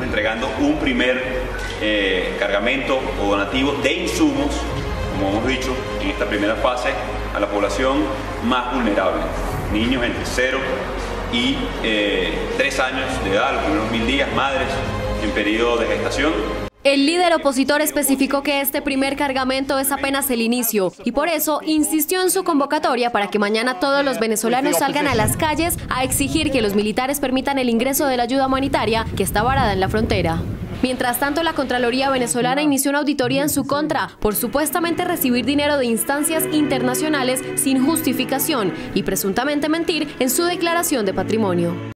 entregando un primer cargamento o donativo de insumos, como hemos dicho, en esta primera fase a la población más vulnerable, niños entre 0 y 3 años de edad, los primeros 1000 días, madres en periodo de gestación. El líder opositor especificó que este primer cargamento es apenas el inicio y por eso insistió en su convocatoria para que mañana todos los venezolanos salgan a las calles a exigir que los militares permitan el ingreso de la ayuda humanitaria que está varada en la frontera. Mientras tanto, la Contraloría venezolana inició una auditoría en su contra por supuestamente recibir dinero de instancias internacionales sin justificación y presuntamente mentir en su declaración de patrimonio.